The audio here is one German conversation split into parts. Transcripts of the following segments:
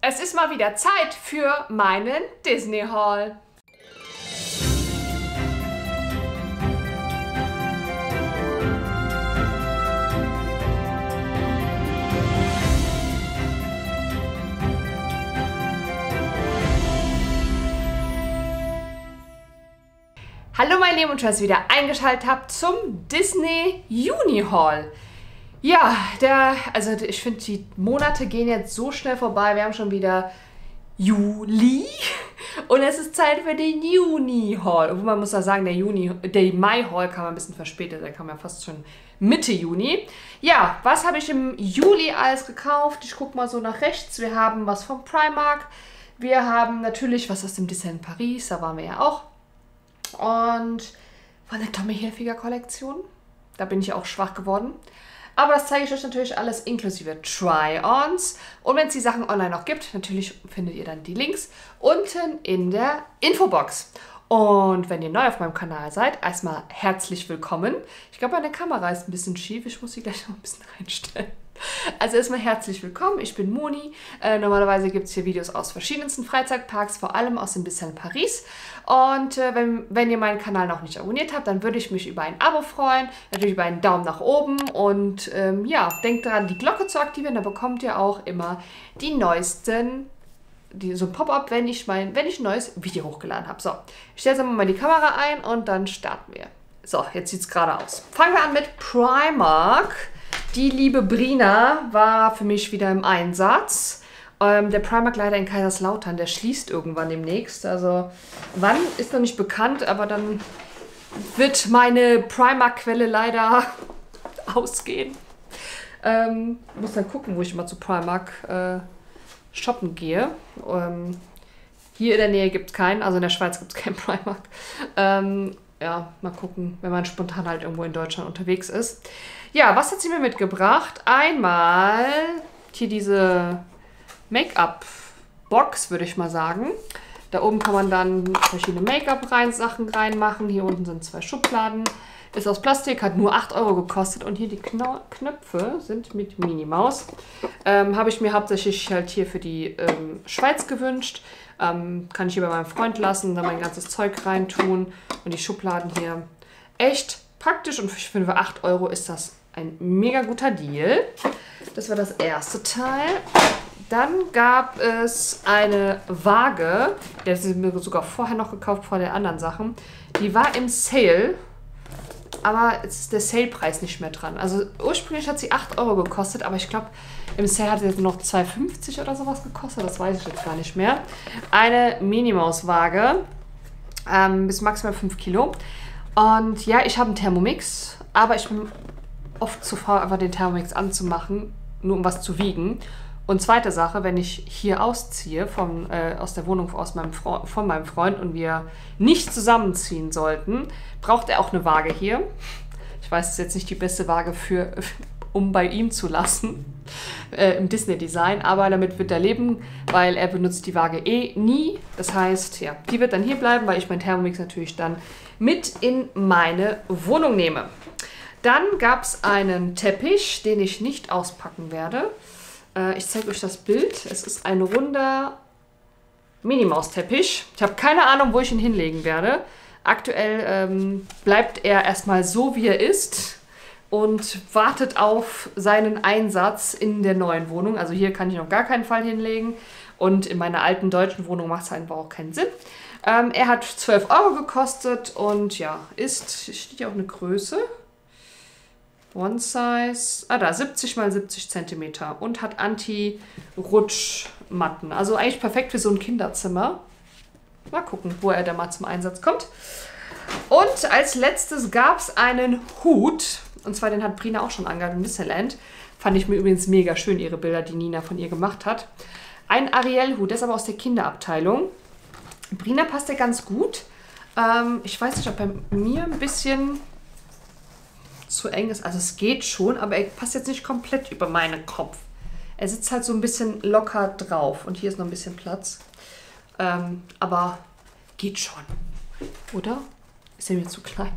Es ist mal wieder Zeit für meinen Disney Haul. Hallo meine Lieben und schön, dass ihr wieder eingeschaltet habt zum Disney Juni Haul. Ja, ich finde, die Monate gehen jetzt so schnell vorbei. Wir haben schon wieder Juli und es ist Zeit für den Juni Haul. Obwohl man muss da sagen, der Mai Haul kam ein bisschen verspätet, der kam ja fast schon Mitte Juni. Ja, was habe ich im Juli alles gekauft? Ich gucke mal so nach rechts. Wir haben was vom Primark. Wir haben natürlich was aus dem Disneyland Paris, da waren wir ja auch. Und von der Tommy Hilfiger Kollektion. Da bin ich auch schwach geworden. Aber das zeige ich euch natürlich alles inklusive Try-Ons. Und wenn es die Sachen online noch gibt, natürlich findet ihr dann die Links unten in der Infobox. Und wenn ihr neu auf meinem Kanal seid, erstmal herzlich willkommen. Ich glaube, meine Kamera ist ein bisschen schief. Ich muss sie gleich noch ein bisschen reinstellen. Also erstmal herzlich willkommen, ich bin Moni. Normalerweise gibt es hier Videos aus verschiedensten Freizeitparks, vor allem aus dem Disneyland Paris. Und wenn ihr meinen Kanal noch nicht abonniert habt, dann würde ich mich über ein Abo freuen, natürlich über einen Daumen nach oben. Und ja, denkt daran, die Glocke zu aktivieren, da bekommt ihr auch immer die neuesten, so ein Pop-up, wenn ich ein neues Video hochgeladen habe. So, ich stelle jetzt mal die Kamera ein und dann starten wir. So, jetzt sieht es gerade aus. Fangen wir an mit Primark. Die liebe Brina war für mich wieder im Einsatz. Der Primark leider in Kaiserslautern, der schließt irgendwann demnächst. Also wann ist noch nicht bekannt, aber dann wird meine Primark-Quelle leider ausgehen. Muss dann gucken, wo ich mal zu Primark shoppen gehe. Hier in der Nähe gibt es keinen, also in der Schweiz gibt es keinen Primark. Ja, mal gucken, wenn man spontan halt irgendwo in Deutschland unterwegs ist. Ja, was hat sie mir mitgebracht? Einmal hier diese Make-up-Box, würde ich mal sagen. Da oben kann man dann verschiedene Make-up-Sachen reinmachen. Hier unten sind 2 Schubladen. Ist aus Plastik, hat nur 8 € gekostet. Und hier die Knöpfe sind mit Minimaus. Habe ich mir hauptsächlich halt hier für die Schweiz gewünscht. Kann ich hier bei meinem Freund lassen, dann mein ganzes Zeug reintun. Und die Schubladen hier echt praktisch. Und für 8 € ist das ein mega guter Deal. Das war das erste Teil. Dann gab es eine Waage. Die habe ich mir sogar vorher noch gekauft, vor den anderen Sachen. Die war im Sale. Aber jetzt ist der Sale-Preis nicht mehr dran. Also ursprünglich hat sie 8 € gekostet, aber ich glaube, im Sale hat sie jetzt noch 2,50 oder sowas gekostet. Das weiß ich jetzt gar nicht mehr. Eine Minimaus-Waage. Bis maximal 5 Kilo. Und ja, ich habe einen Thermomix, aber ich bin oft zu faul, einfach den Thermomix anzumachen, nur um was zu wiegen. Und zweite Sache, wenn ich hier ausziehe, aus der Wohnung von meinem Freund und wir nicht zusammenziehen sollten, braucht er auch eine Waage hier. Ich weiß, es ist jetzt nicht die beste Waage um bei ihm zu lassen, im Disney-Design, aber damit wird er leben, weil er benutzt die Waage nie. Das heißt, ja, die wird dann hier bleiben, weil ich meinen Thermomix natürlich dann mit in meine Wohnung nehme. Dann gab es einen Teppich, den ich nicht auspacken werde. Ich zeige euch das Bild. Es ist ein runder Minimaus-Teppich. Ich habe keine Ahnung, wo ich ihn hinlegen werde. Aktuell bleibt er erstmal so, wie er ist und wartet auf seinen Einsatz in der neuen Wohnung. Also hier kann ich noch gar keinen Fall hinlegen. Und in meiner alten deutschen Wohnung macht es einfach auch keinen Sinn. Er hat 12 € gekostet und ja, steht ja auch eine Größe. One Size, da 70 x 70 cm und hat Anti-Rutschmatten. Also eigentlich perfekt für so ein Kinderzimmer. Mal gucken, wo er da mal zum Einsatz kommt. Und als letztes gab es einen Hut. Und zwar den hat Brina auch schon angehabt im Disneyland. Fand ich mir übrigens mega schön, ihre Bilder, die Nina von ihr gemacht hat. Ein Ariel-Hut, der ist aber aus der Kinderabteilung. Brina passt der ganz gut. Ich weiß nicht, ob bei mir ein bisschen zu eng ist. Also es geht schon, aber er passt jetzt nicht komplett über meinen Kopf. Er sitzt halt so ein bisschen locker drauf. Und hier ist noch ein bisschen Platz. Aber geht schon. Oder? Ist er mir zu klein?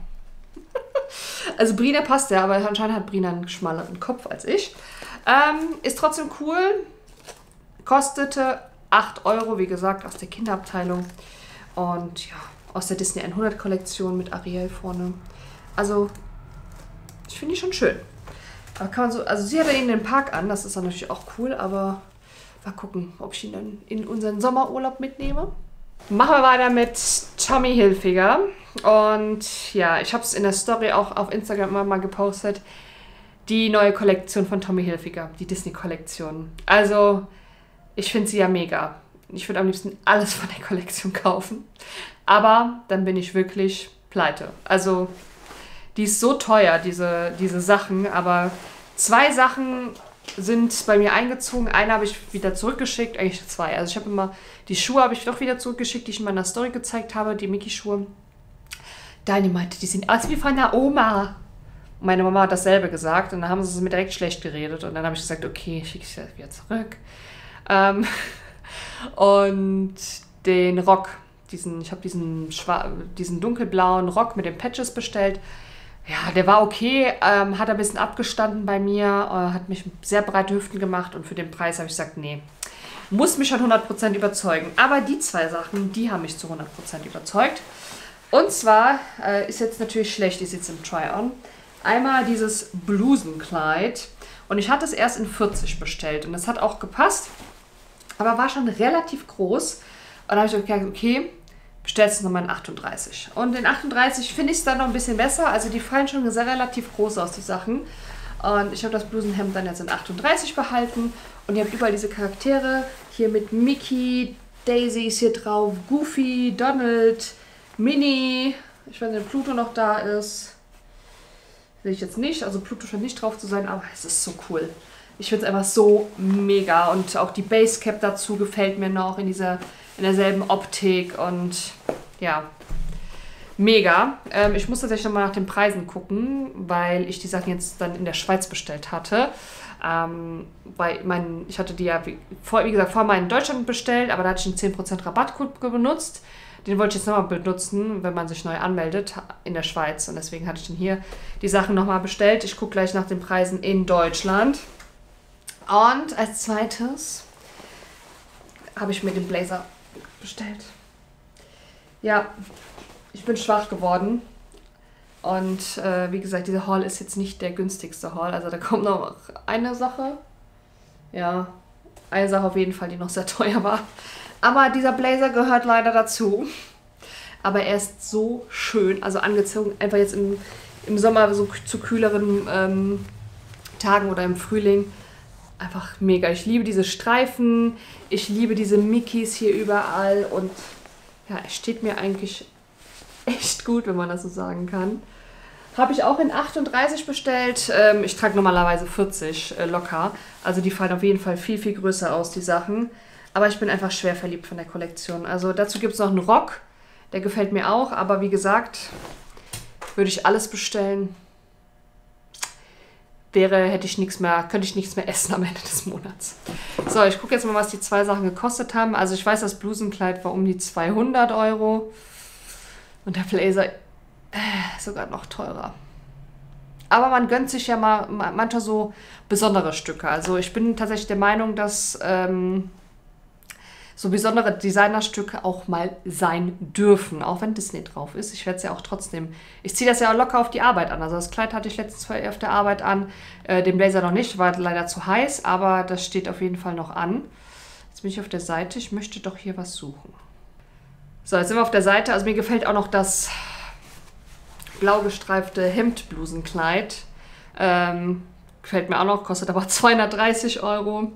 Also Brina passt ja, aber anscheinend hat Brina einen schmaleren Kopf als ich. Ist trotzdem cool. Kostete 8 Euro, wie gesagt, aus der Kinderabteilung. Und ja, aus der Disney 100 Kollektion mit Ariel vorne. Also, ich finde die schon schön. Aber kann man so, also sie hat ihn in den Park an, das ist dann natürlich auch cool, aber mal gucken, ob ich ihn dann in unseren Sommerurlaub mitnehme. Machen wir weiter mit Tommy Hilfiger. Und ja, ich habe es in der Story auch auf Instagram immer mal gepostet. Die neue Kollektion von Tommy Hilfiger, die Disney-Kollektion. Also, ich finde sie ja mega. Ich würde am liebsten alles von der Kollektion kaufen. Aber dann bin ich wirklich pleite. Also, die ist so teuer, diese Sachen. Aber 2 Sachen sind bei mir eingezogen. Eine habe ich wieder zurückgeschickt, eigentlich 2. Also ich habe immer, die Schuhe habe ich doch wieder zurückgeschickt, die ich in meiner Story gezeigt habe, die Mickey-Schuhe. Deine meinte, die sehen aus wie von der Oma. Und meine Mama hat dasselbe gesagt und dann haben sie mir direkt schlecht geredet. Und dann habe ich gesagt, okay, schicke ich das wieder zurück. Und den Rock, ich habe diesen dunkelblauen Rock mit den Patches bestellt. Ja, der war okay, hat ein bisschen abgestanden bei mir, hat mich sehr breite Hüften gemacht und für den Preis habe ich gesagt, nee, muss mich schon 100% überzeugen. Aber die 2 Sachen, die haben mich zu 100% überzeugt. Und zwar ist jetzt natürlich schlecht, ist jetzt im Try-On. Einmal dieses Blusenkleid und ich hatte es erst in 40 bestellt und das hat auch gepasst, aber war schon relativ groß. Und da habe ich gesagt, okay, bestellst du nochmal in 38. Und in 38 finde ich es dann noch ein bisschen besser. Also die fallen schon sehr relativ groß aus, die Sachen. Und ich habe das Blusenhemd dann jetzt in 38 behalten. Und ihr habt überall diese Charaktere. Hier mit Mickey, Daisy ist hier drauf, Goofy, Donald, Minnie. Ich weiß nicht, ob Pluto noch da ist. Sehe ich jetzt nicht. Also Pluto scheint nicht drauf zu sein, aber es ist so cool. Ich finde es einfach so mega. Und auch die Basecap dazu gefällt mir noch in derselben Optik und ja, mega. Ich muss tatsächlich nochmal nach den Preisen gucken, weil ich die Sachen jetzt dann in der Schweiz bestellt hatte. Weil ich hatte die ja, wie gesagt, vorher mal in Deutschland bestellt, aber da hatte ich einen 10% Rabattcode benutzt. Den wollte ich jetzt nochmal benutzen, wenn man sich neu anmeldet in der Schweiz. Und deswegen hatte ich dann hier die Sachen nochmal bestellt. Ich gucke gleich nach den Preisen in Deutschland. Und als zweites habe ich mir den Blazer bestellt. Ja, ich bin schwach geworden. Und wie gesagt, dieser Haul ist jetzt nicht der günstigste Haul. Also da kommt noch eine Sache. Ja, eine Sache auf jeden Fall, die noch sehr teuer war. Aber dieser Blazer gehört leider dazu. Aber er ist so schön, also angezogen, einfach jetzt im Sommer so zu kühleren Tagen oder im Frühling. Einfach mega. Ich liebe diese Streifen, ich liebe diese Mickeys hier überall und ja, es steht mir eigentlich echt gut, wenn man das so sagen kann. Habe ich auch in 38 bestellt. Ich trage normalerweise 40 locker. Also die fallen auf jeden Fall viel, viel größer aus, die Sachen. Aber ich bin einfach schwer verliebt von der Kollektion. Also dazu gibt es noch einen Rock. Der gefällt mir auch. Aber wie gesagt, würde ich alles bestellen. Könnte ich nichts mehr essen am Ende des Monats. So, ich gucke jetzt mal, was die 2 Sachen gekostet haben. Also ich weiß, das Blusenkleid war um die 200 Euro. Und der Blazer sogar noch teurer. Aber man gönnt sich ja mal manchmal so besondere Stücke. Also ich bin tatsächlich der Meinung, dass so besondere Designerstücke auch mal sein dürfen, auch wenn Disney drauf ist. Ich werde es ja auch trotzdem, ich ziehe das ja auch locker auf die Arbeit an. Also das Kleid hatte ich letztens auf der Arbeit an, den Blazer noch nicht, war leider zu heiß, aber das steht auf jeden Fall noch an. Jetzt bin ich auf der Seite, ich möchte doch hier was suchen. So, jetzt sind wir auf der Seite, also mir gefällt auch noch das blau gestreifte Hemdblusenkleid. Gefällt mir auch noch, kostet aber 230 Euro.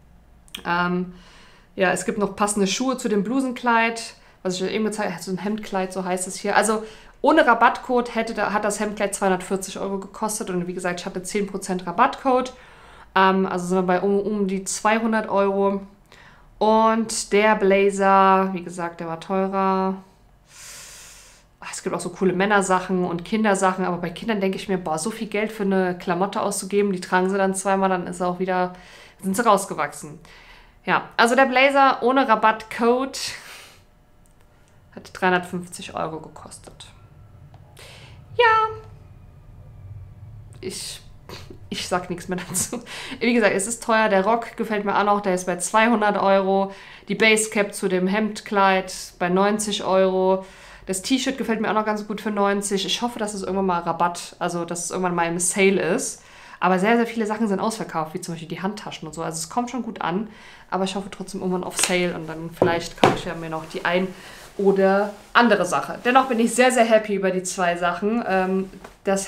Ja, es gibt noch passende Schuhe zu dem Blusenkleid, was ich eben gezeigt habe, so ein Hemdkleid, so heißt es hier. Also ohne Rabattcode hat das Hemdkleid 240 Euro gekostet und wie gesagt, ich hatte 10% Rabattcode. Also sind wir bei um die 200 Euro. Und der Blazer, wie gesagt, der war teurer. Es gibt auch so coole Männersachen und Kindersachen, aber bei Kindern denke ich mir, boah, so viel Geld für eine Klamotte auszugeben, die tragen sie dann zweimal, dann ist er auch wieder, sind sie rausgewachsen. Ja, also der Blazer ohne Rabattcode hat 350 Euro gekostet. Ja, ich ich sag nichts mehr dazu. Wie gesagt, es ist teuer. Der Rock gefällt mir auch noch. Der ist bei 200 Euro. Die Basecap zu dem Hemdkleid bei 90 Euro. Das T-Shirt gefällt mir auch noch ganz gut für 90. Ich hoffe, dass es irgendwann mal Rabatt, also dass es irgendwann mal im Sale ist. Aber sehr, sehr viele Sachen sind ausverkauft, wie zum Beispiel die Handtaschen und so. Also es kommt schon gut an. Aber ich hoffe trotzdem irgendwann auf Sale. Und dann vielleicht kaufe ich ja mir noch die ein oder andere Sache. Dennoch bin ich sehr, sehr happy über die 2 Sachen. Das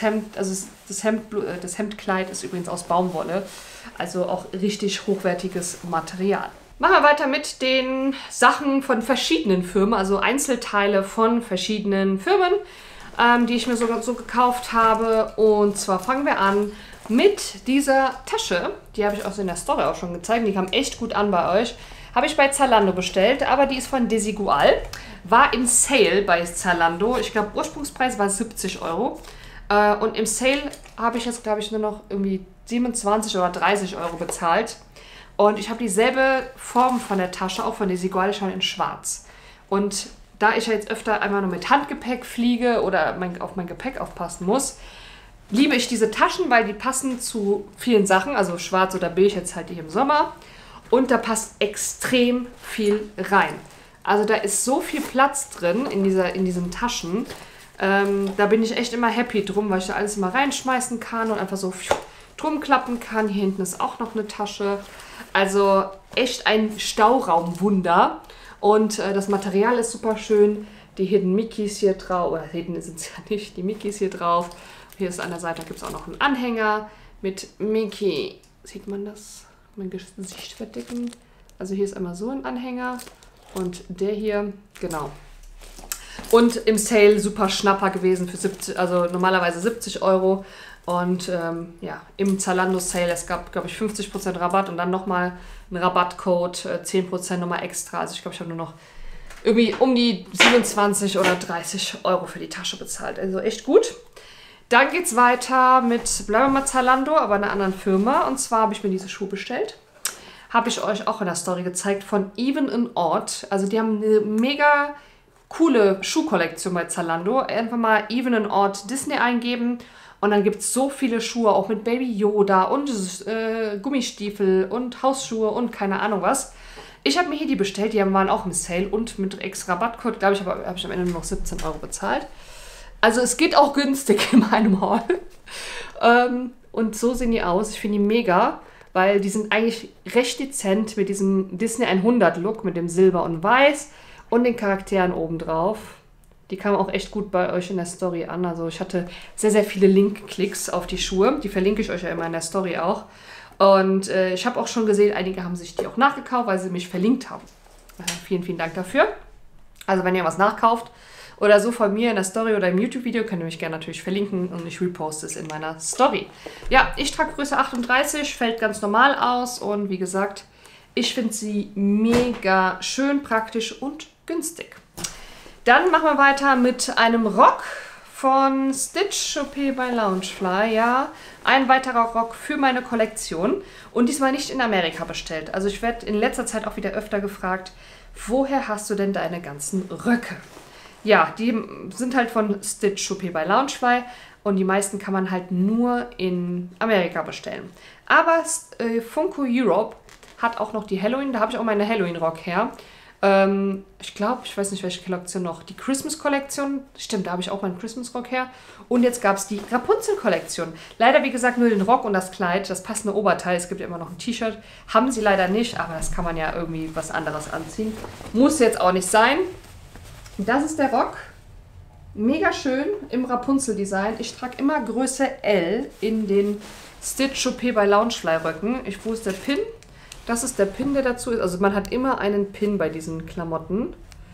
Hemdkleid ist übrigens aus Baumwolle. Also auch richtig hochwertiges Material. Machen wir weiter mit den Sachen von verschiedenen Firmen, also Einzelteile von verschiedenen Firmen, die ich mir so gekauft habe. Und zwar fangen wir an mit dieser Tasche. Die habe ich auch so in der Story auch schon gezeigt. Die kam echt gut an bei euch. Habe ich bei Zalando bestellt, aber die ist von Desigual. War im Sale bei Zalando. Ich glaube, Ursprungspreis war 70 Euro. Und im Sale habe ich jetzt, glaube ich, nur noch irgendwie 27 oder 30 Euro bezahlt. Und ich habe dieselbe Form von der Tasche, auch von Desigual, schon in schwarz. Und da ich ja jetzt öfter einmal nur mit Handgepäck fliege oder auf mein Gepäck aufpassen muss, liebe ich diese Taschen, weil die passen zu vielen Sachen. Also schwarz oder beige, jetzt halt die im Sommer. Und da passt extrem viel rein. Also da ist so viel Platz drin in diesen Taschen. Da bin ich echt immer happy drum, weil ich da alles immer reinschmeißen kann und einfach so drum klappen kann. Hier hinten ist auch noch eine Tasche. Also echt ein Stauraumwunder. Und das Material ist super schön. Die Hidden Mickeys hier drauf, oder Hidden sind es ja nicht, die Mickeys hier drauf. Hier ist an der Seite, gibt es auch noch einen Anhänger mit Mickey. Sieht man das? Mein Gesicht verdecken. Also hier ist einmal so ein Anhänger und der hier, genau. Und im Sale super Schnapper gewesen für 70, also normalerweise 70 Euro. Und ja, im Zalando Sale, es gab, glaube ich, 50% Rabatt und dann nochmal einen Rabattcode, 10% nochmal extra. Also ich glaube, ich habe nur noch irgendwie um die 27 oder 30 Euro für die Tasche bezahlt. Also echt gut. Dann geht es weiter mit, bleiben wir mal Zalando, aber einer anderen Firma. Und zwar habe ich mir diese Schuhe bestellt. Habe ich euch auch in der Story gezeigt von Even and Odd. Also die haben eine mega coole Schuhkollektion bei Zalando. Einfach mal Even and Odd Disney eingeben. Und dann gibt es so viele Schuhe, auch mit Baby Yoda und Gummistiefel und Hausschuhe und keine Ahnung was. Ich habe mir hier die bestellt, die waren auch im Sale und mit extra Rabattcode, glaube ich, habe ich am Ende nur noch 17 Euro bezahlt. Also es geht auch günstig in meinem Haul. Und so sehen die aus. Ich finde die mega, weil die sind eigentlich recht dezent mit diesem Disney 100 Look, mit dem Silber und Weiß und den Charakteren obendrauf. Die kamen auch echt gut bei euch in der Story an. Also ich hatte sehr, sehr viele Link-Klicks auf die Schuhe. Die verlinke ich euch ja immer in der Story auch. Und ich habe auch schon gesehen, einige haben sich die auch nachgekauft, weil sie mich verlinkt haben. Vielen, vielen Dank dafür. Also wenn ihr was nachkauft oder so von mir in der Story oder im YouTube-Video, könnt ihr mich gerne natürlich verlinken und ich reposte es in meiner Story. Ja, ich trage Größe 38, fällt ganz normal aus und wie gesagt, ich finde sie mega schön, praktisch und günstig. Dann machen wir weiter mit einem Rock von Stitch Chopé bei Loungefly. Ja, ein weiterer Rock für meine Kollektion und diesmal nicht in Amerika bestellt. Also ich werde in letzter Zeit auch wieder öfter gefragt, woher hast du denn deine ganzen Röcke? Ja, die sind halt von Stitch Chopé bei Loungefly und die meisten kann man halt nur in Amerika bestellen. Aber Funko Europe hat auch noch die Halloween, da habe ich auch meine Halloween-Rock her. Ich glaube, ich weiß nicht, welche Kollektion noch. Die Christmas-Kollektion, stimmt, da habe ich auch meinen Christmas-Rock her. Und jetzt gab es die Rapunzel-Kollektion. Leider, wie gesagt, nur den Rock und das Kleid, das passende Oberteil. Es gibt ja immer noch ein T-Shirt. Haben sie leider nicht, aber das kann man ja irgendwie was anderes anziehen. Muss jetzt auch nicht sein. Das ist der Rock. Mega schön im Rapunzel-Design. Ich trage immer Größe L in den Stitch Chopé bei Loungefly-Röcken. Wo ist der Pin? Das ist der Pin, der dazu ist. Also man hat immer einen Pin bei diesen Klamotten.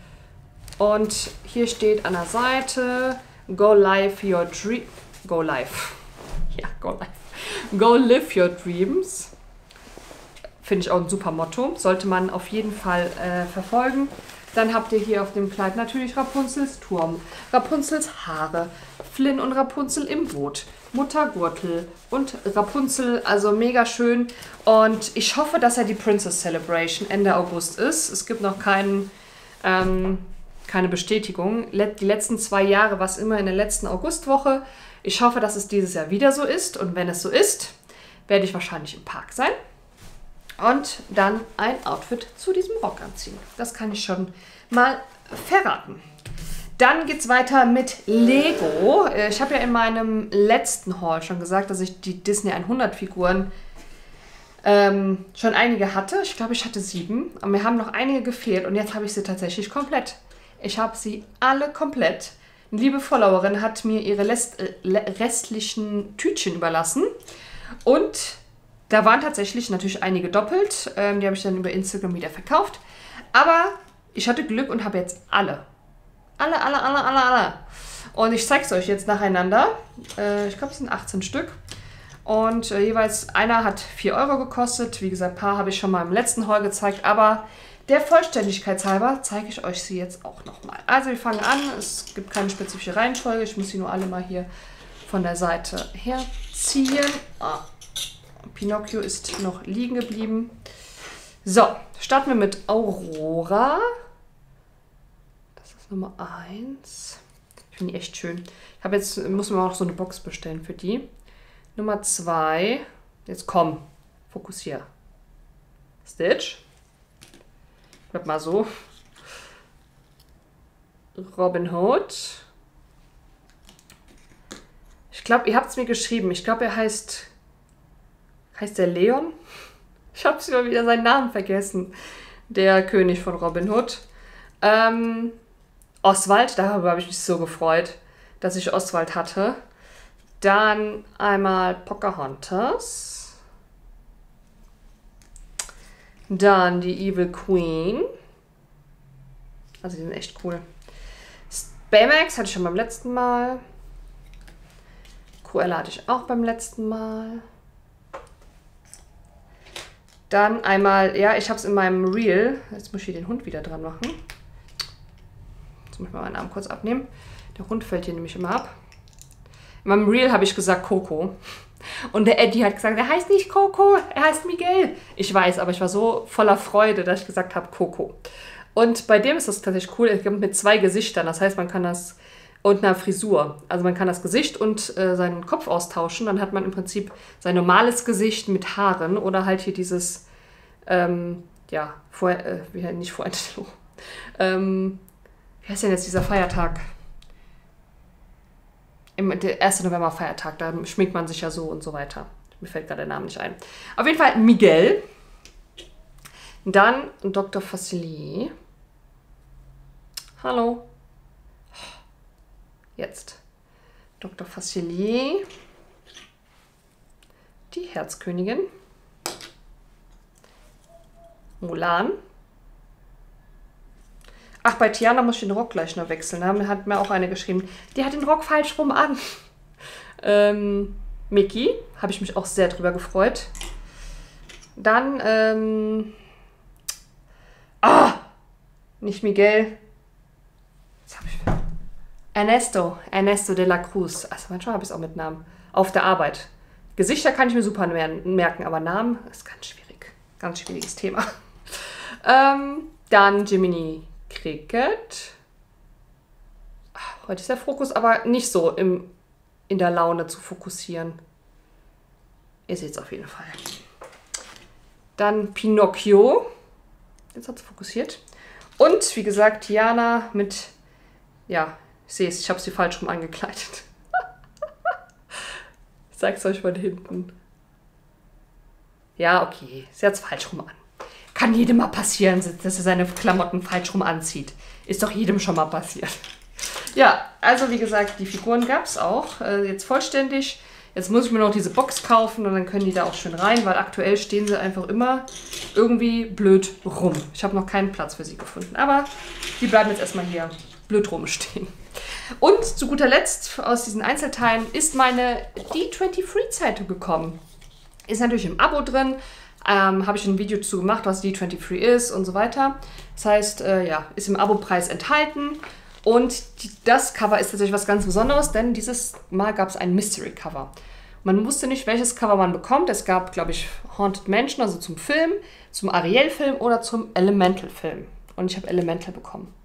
Und hier steht an der Seite, Go live your dream. Go live. Ja, go live. Go live your dreams. Finde ich auch ein super Motto. Sollte man auf jeden Fall verfolgen. Dann habt ihr hier auf dem Kleid natürlich Rapunzels Turm, Rapunzels Haare, Flynn und Rapunzel im Boot, Muttergürtel und Rapunzel, also mega schön. Und ich hoffe, dass ja die Princess Celebration Ende August ist. Es gibt noch keinen keine Bestätigung. Die letzten 2 Jahre war es immer in der letzten Augustwoche. Ich hoffe, dass es dieses Jahr wieder so ist. Und wenn es so ist, werde ich wahrscheinlich im Park sein. Und dann ein Outfit zu diesem Rock anziehen. Das kann ich schon mal verraten. Dann geht es weiter mit Lego. Ich habe ja in meinem letzten Haul schon gesagt, dass ich die Disney 100 Figuren schon einige hatte. Ich glaube, ich hatte 7. Aber mir haben noch einige gefehlt. Und jetzt habe ich sie tatsächlich komplett. Ich habe sie alle komplett. Eine liebe Followerin hat mir ihre restlichen Tütchen überlassen. Und da waren tatsächlich natürlich einige doppelt. Die habe ich dann über Instagram wieder verkauft. Aber ich hatte Glück und habe jetzt alle. Alle. Und ich zeige es euch jetzt nacheinander. Ich glaube, es sind 18 Stück. Und jeweils einer hat 4 Euro gekostet. Wie gesagt, ein paar habe ich schon mal im letzten Haul gezeigt. Aber der Vollständigkeit halber zeige ich euch sie jetzt auch nochmal. Also wir fangen an. Es gibt keine spezifische Reihenfolge. Ich muss sie nur alle mal hier von der Seite herziehen. Pinocchio ist noch liegen geblieben. So, starten wir mit Aurora. Das ist Nummer 1. Ich finde die echt schön. Ich habe jetzt, muss man auch so eine Box bestellen für die. Nummer 2. Jetzt komm, fokussier. Stitch. Bleib mal so. Robin Hood. Ich glaube, ihr habt es mir geschrieben. Ich glaube, er heißt der Leon? Ich habe immer wieder seinen Namen vergessen. Der König von Robin Hood. Oswald, darüber habe ich mich so gefreut, dass ich Oswald hatte. Dann einmal Pocahontas. Dann die Evil Queen. Also die sind echt cool. Baymax hatte ich schon beim letzten Mal. Cruella hatte ich auch beim letzten Mal. Dann einmal, ja, ich habe es in meinem Reel. Jetzt muss ich hier den Hund wieder dran machen. Jetzt muss ich mal meinen Arm kurz abnehmen. Der Hund fällt hier nämlich immer ab. In meinem Reel habe ich gesagt Coco. Und der Eddie hat gesagt, er heißt nicht Coco, er heißt Miguel. Ich weiß, aber ich war so voller Freude, dass ich gesagt habe Coco. Und bei dem ist das tatsächlich cool. Es gibt mit 2 Gesichtern. Das heißt, man kann das und einer Frisur. Also man kann das Gesicht und seinen Kopf austauschen. Dann hat man im Prinzip sein normales Gesicht mit Haaren oder halt hier dieses, ja, nicht Fuerteventura. Wie heißt denn jetzt dieser Feiertag? Der 1. November Feiertag, da schminkt man sich ja so und so weiter. Mir fällt gerade der Name nicht ein. Auf jeden Fall Miguel. Dann Dr. Facilier. Hallo. Jetzt Dr. Facilier. Die Herzkönigin. Mulan. Ach, bei Tiana muss ich den Rock gleich noch wechseln. Da hat mir auch eine geschrieben, die hat den Rock falsch rum an. Mickey, habe ich mich auch sehr drüber gefreut. Dann, nicht Miguel. Jetzt habe ich... Ernesto de la Cruz. Also manchmal habe ich es auch mit Namen. Auf der Arbeit. Gesichter kann ich mir super merken, aber Namen ist ganz schwierig. Ganz schwieriges Thema. Dann Jiminy Cricket. Heute ist der Fokus aber nicht so in der Laune zu fokussieren. Ihr seht es auf jeden Fall. Dann Pinocchio. Jetzt hat es fokussiert. Und wie gesagt, Tiana mit, ja, ich sehe es, ich habe sie falsch rum angekleidet. Ich zeige es euch von hinten. Ja, okay, sie hat es falsch rum an. Kann jedem mal passieren, dass er seine Klamotten falsch rum anzieht. Ist doch jedem schon mal passiert. Ja, also wie gesagt, die Figuren gab es auch. Jetzt vollständig. Jetzt muss ich mir noch diese Box kaufen und dann können die da auch schön rein, weil aktuell stehen sie einfach immer irgendwie blöd rum. Ich habe noch keinen Platz für sie gefunden, aber die bleiben jetzt erstmal hier blöd rumstehen. Und zu guter Letzt aus diesen Einzelteilen ist meine D23-Zeitung gekommen. Ist natürlich im Abo drin. Habe ich ein Video zu gemacht, was D23 ist und so weiter. Das heißt, ja, ist im Abo-Preis enthalten. Und das Cover ist tatsächlich was ganz Besonderes, denn dieses Mal gab es ein Mystery-Cover. Man wusste nicht, welches Cover man bekommt. Es gab, glaube ich, Haunted Mansion, also zum Film, zum Ariel-Film oder zum Elemental-Film. Und ich habe Elemental bekommen. Und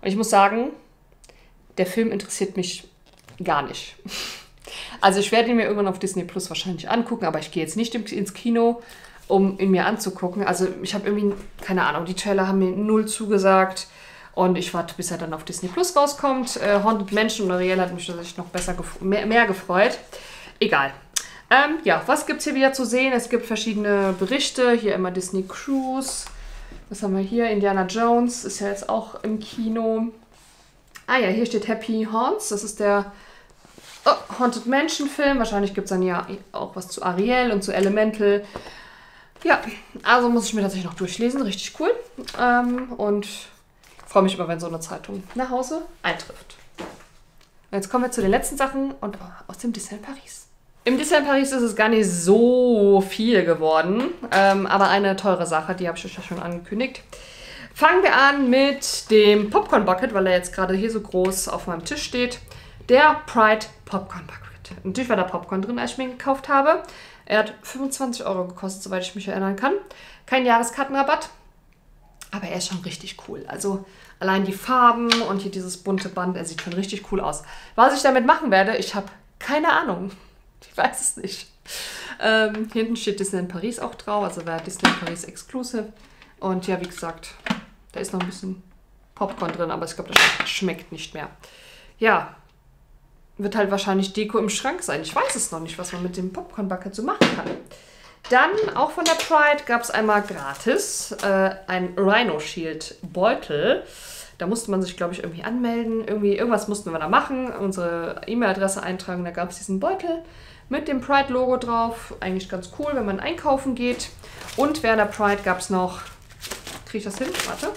Und ich muss sagen, der Film interessiert mich gar nicht. Also ich werde ihn mir irgendwann auf Disney Plus wahrscheinlich angucken, aber ich gehe jetzt nicht ins Kino, um ihn mir anzugucken. Also ich habe irgendwie, keine Ahnung, die Trailer haben mir null zugesagt. Und ich warte, bis er dann auf Disney Plus rauskommt. Haunted Mansion und Ariel hat mich tatsächlich noch besser mehr gefreut. Egal. Ja, was gibt es hier wieder zu sehen? Es gibt verschiedene Berichte. Hier immer Disney Cruise. Was haben wir hier? Indiana Jones ist ja jetzt auch im Kino. Ah ja, hier steht Happy Haunts. Das ist der Haunted Mansion Film. Wahrscheinlich gibt es dann ja auch was zu Ariel und zu Elemental. Ja, also muss ich mir tatsächlich noch durchlesen. Richtig cool. Und freue mich immer, wenn so eine Zeitung nach Hause eintrifft. Und jetzt kommen wir zu den letzten Sachen und aus dem Disneyland Paris. Im Disneyland Paris ist es gar nicht so viel geworden, aber eine teure Sache, die habe ich euch ja schon angekündigt. Fangen wir an mit dem Popcorn Bucket, weil er jetzt gerade hier so groß auf meinem Tisch steht. Der Pride Popcorn Bucket. Natürlich war da Popcorn drin, als ich mir ihn gekauft habe. Er hat 25 € gekostet, soweit ich mich erinnern kann. Kein Jahreskartenrabatt, aber er ist schon richtig cool. Also allein die Farben und hier dieses bunte Band, er sieht schon richtig cool aus. Was ich damit machen werde, ich habe keine Ahnung. Ich weiß es nicht. Hier hinten steht Disneyland Paris auch drauf, also wäre Disneyland Paris Exclusive. Und ja, wie gesagt, da ist noch ein bisschen Popcorn drin, aber ich glaube, das schmeckt nicht mehr. Ja, wird halt wahrscheinlich Deko im Schrank sein. Ich weiß es noch nicht, was man mit dem Popcorn Bucket so machen kann. Dann, auch von der Pride, gab es einmal gratis ein Rhino Shield Beutel. Da musste man sich, glaube ich, irgendwie anmelden. Irgendwas mussten wir da machen, unsere E-Mail-Adresse eintragen. Da gab es diesen Beutel mit dem Pride-Logo drauf. Eigentlich ganz cool, wenn man einkaufen geht. Und während der Pride gab es noch, kriege ich das hin? Warte.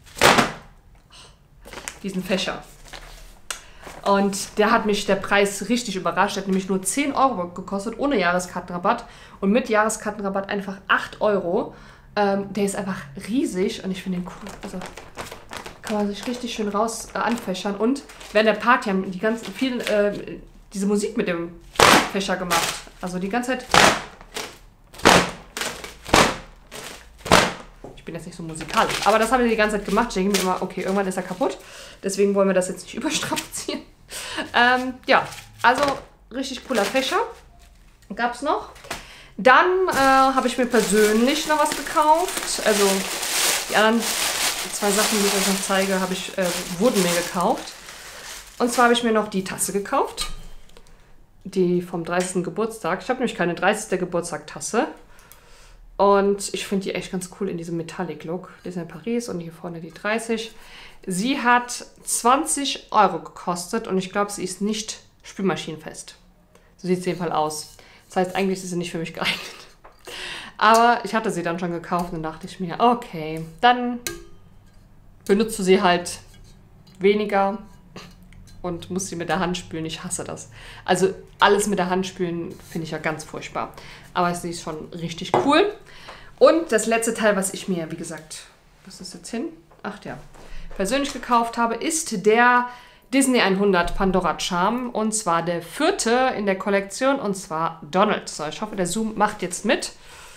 Diesen Fächer. Und der Preis richtig überrascht. Der hat nämlich nur 10 € gekostet, ohne Jahreskartenrabatt. Und mit Jahreskartenrabatt einfach 8 €. Der ist einfach riesig und ich finde den cool. Also kann man sich richtig schön raus anfächern. Und während der Party haben die ganzen vielen diese Musik mit dem Fächer gemacht. Also die ganze Zeit. Ich bin jetzt nicht so musikalisch, aber das haben wir die ganze Zeit gemacht. Ich denke mir immer, okay, irgendwann ist er kaputt. Deswegen wollen wir das jetzt nicht überstrapazieren. Ja, also richtig cooler Fächer. Gab es noch. Dann habe ich mir persönlich noch was gekauft. Also die anderen 2 Sachen, die ich euch noch zeige, wurden mir gekauft. Und zwar habe ich mir noch die Tasse gekauft. Die vom 30. Geburtstag. Ich habe nämlich keine 30. Geburtstag-Tasse. Und ich finde die echt ganz cool in diesem Metallic-Look. Die ist in Paris und hier vorne die 30. Sie hat 20 € gekostet und ich glaube, sie ist nicht spülmaschinenfest. So sieht es jedenfalls aus. Das heißt, eigentlich ist sie nicht für mich geeignet. Aber ich hatte sie dann schon gekauft und dachte ich mir, okay, dann benutzt du sie halt weniger und musst sie mit der Hand spülen. Ich hasse das. Also alles mit der Hand spülen finde ich ja ganz furchtbar. Aber sie ist schon richtig cool. Und das letzte Teil, was ich mir, wie gesagt, was ist jetzt hin? Ach ja, persönlich gekauft habe, ist der Disney 100 Pandora Charm. Und zwar der 4. in der Kollektion, und zwar Donald. So, ich hoffe, der Zoom macht jetzt mit.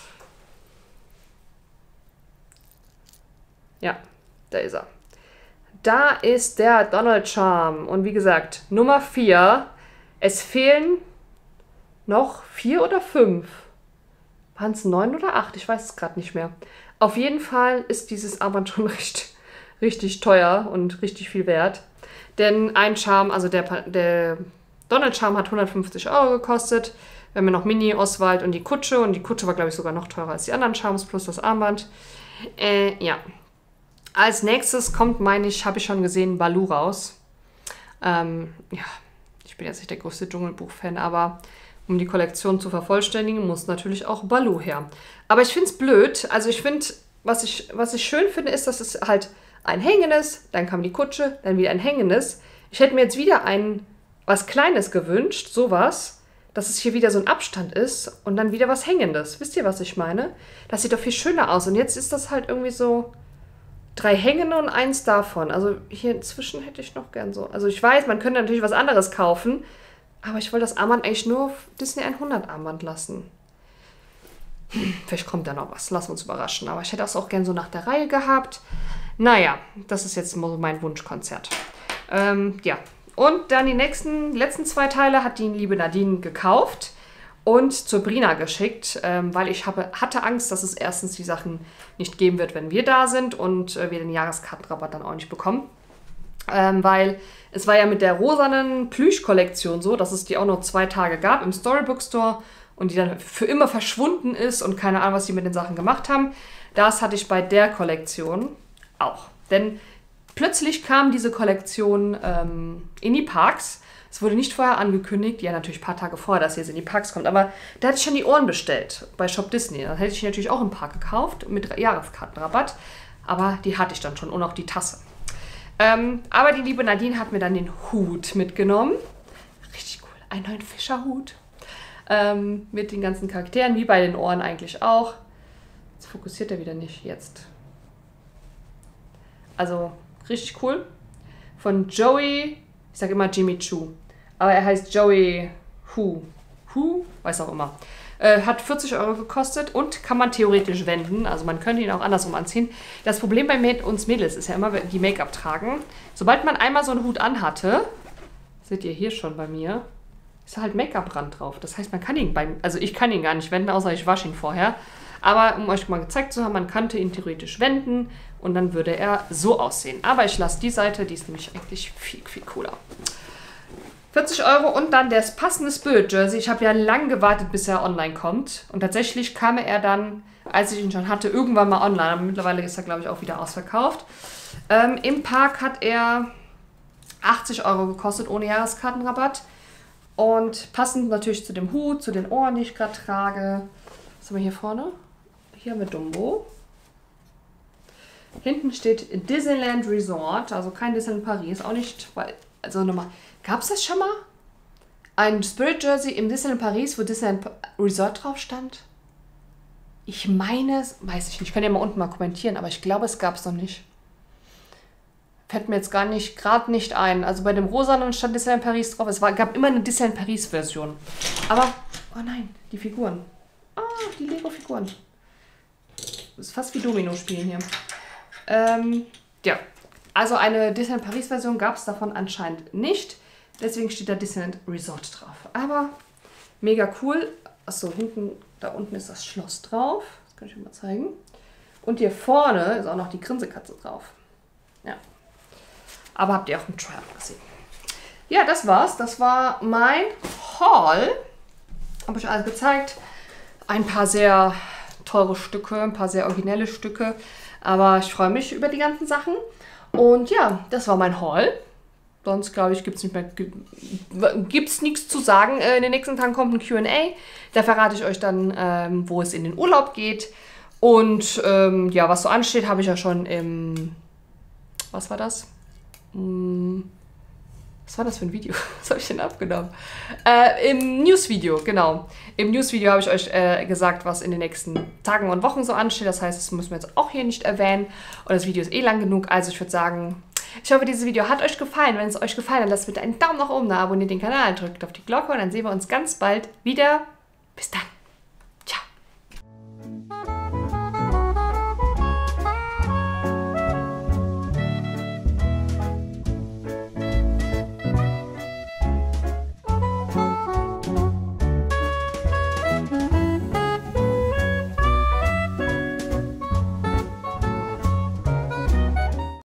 Ja, da ist er. Da ist der Donald Charm. Und wie gesagt, Nummer 4. Es fehlen noch 4 oder 5. Waren es 9 oder 8? Ich weiß es gerade nicht mehr. Auf jeden Fall ist dieses Armband schon richtig teuer und richtig viel wert. Denn ein Charm, also der Donald Charm hat 150 € gekostet. Wir haben ja noch Mini, Oswald und die Kutsche. Und die Kutsche war, glaube ich, sogar noch teurer als die anderen Charms plus das Armband. Ja. Als nächstes kommt, meine ich, habe ich schon gesehen, Baloo raus. Ja, ich bin jetzt nicht der größte Dschungelbuch-Fan, aber um die Kollektion zu vervollständigen, muss natürlich auch Baloo her. Aber ich finde es blöd. Also ich finde, was ich schön finde, ist, dass es halt ein hängendes, dann kam die Kutsche, dann wieder ein hängendes. Ich hätte mir jetzt wieder was Kleines gewünscht, sowas, dass es hier wieder so ein Abstand ist und dann wieder was Hängendes. Wisst ihr, was ich meine? Das sieht doch viel schöner aus. Und jetzt ist das halt irgendwie so 3 hängende und 1 davon. Also hier inzwischen hätte ich noch gern so. Also ich weiß, man könnte natürlich was anderes kaufen, aber ich wollte das Armband eigentlich nur auf Disney 100 Armband lassen. Vielleicht kommt da noch was. Lassen wir uns überraschen. Aber ich hätte das auch gern so nach der Reihe gehabt. Naja, das ist jetzt mein Wunschkonzert. Ja, und dann die letzten 2 Teile hat die liebe Nadine gekauft und zur Brina geschickt, weil ich hatte Angst, dass es erstens die Sachen nicht geben wird, wenn wir da sind und wir den Jahreskartenrabatt dann auch nicht bekommen. Weil es war ja mit der rosanen Plüsch-Kollektion so, dass es die auch nur 2 Tage gab im Storybook Store und die dann für immer verschwunden ist und keine Ahnung, was die mit den Sachen gemacht haben. Das hatte ich bei der Kollektion auch. Denn plötzlich kam diese Kollektion in die Parks. Es wurde nicht vorher angekündigt, ja natürlich ein paar Tage vorher, dass sie jetzt in die Parks kommt, aber da hatte ich schon die Ohren bestellt bei Shop Disney. Dann hätte ich die natürlich auch im Park gekauft mit Jahreskartenrabatt, aber die hatte ich dann schon und auch die Tasse. Aber die liebe Nadine hat mir dann den Hut mitgenommen. Richtig cool, einen neuen Fischerhut. Mit den ganzen Charakteren, wie bei den Ohren eigentlich auch. Jetzt fokussiert er wieder nicht, jetzt. Also, richtig cool. Von Joey, ich sage immer Jimmy Choo, aber er heißt Joey Hu, weiß auch immer. Hat 40 € gekostet und kann man theoretisch wenden. Also man könnte ihn auch andersrum anziehen. Das Problem bei uns Mädels ist ja immer, die Make-up tragen. Sobald man einmal so einen Hut anhatte, seht ihr hier schon bei mir, ist da halt Make-up-Rand drauf. Das heißt, man kann ihn ich kann ihn gar nicht wenden, außer ich wasche ihn vorher. Aber um euch mal gezeigt zu haben, man könnte ihn theoretisch wenden und dann würde er so aussehen. Aber ich lasse die Seite, die ist nämlich eigentlich viel, viel cooler. 40 € und dann das passende Spirit Jersey. Ich habe ja lang gewartet, bis er online kommt. Und tatsächlich kam er dann, als ich ihn schon hatte, irgendwann mal online. Aber mittlerweile ist er, glaube ich, auch wieder ausverkauft. Im Park hat er 80 € gekostet, ohne Jahreskartenrabatt. Und passend natürlich zu dem Hut, zu den Ohren, die ich gerade trage. Was haben wir hier vorne? Hier haben wir Dumbo. Hinten steht Disneyland Resort, also kein Disneyland Paris, auch nicht, weil, also nochmal, gab es das schon mal? Ein Spirit Jersey im Disneyland Paris, wo Disneyland Resort drauf stand? Ich meine, weiß ich nicht, ich kann ja mal unten mal kommentieren, aber ich glaube, es gab es noch nicht. Fällt mir jetzt gerade nicht ein. Also bei dem Rosanen stand Disneyland Paris drauf, gab immer eine Disneyland Paris Version. Aber, oh nein, die Figuren. Ah, die Lego-Figuren. Das ist fast wie Domino spielen hier. Ja, also eine Disneyland Paris Version gab es davon anscheinend nicht. Deswegen steht da Disneyland Resort drauf. Aber mega cool. Achso, da unten ist das Schloss drauf. Das kann ich euch mal zeigen. Und hier vorne ist auch noch die Grinsekatze drauf. Ja. Aber habt ihr auch im Trial gesehen. Ja, das war's. Das war mein Haul. Habe ich euch alles gezeigt. Ein paar sehr teure Stücke, ein paar sehr originelle Stücke. Aber ich freue mich über die ganzen Sachen. Und ja, das war mein Haul. Sonst, glaube ich, gibt's nichts zu sagen. In den nächsten Tagen kommt ein Q&A. Da verrate ich euch dann, wo es in den Urlaub geht. Und ja, was so ansteht, habe ich ja schon im... Was war das? Was war das für ein Video? Was habe ich denn abgenommen? Im News-Video, genau. Im News-Video habe ich euch gesagt, was in den nächsten Tagen und Wochen so ansteht. Das heißt, das müssen wir jetzt auch hier nicht erwähnen. Und das Video ist eh lang genug. Also ich würde sagen, ich hoffe, dieses Video hat euch gefallen. Wenn es euch gefallen hat, lasst bitte einen Daumen nach oben da, abonniert den Kanal, drückt auf die Glocke und dann sehen wir uns ganz bald wieder. Bis dann.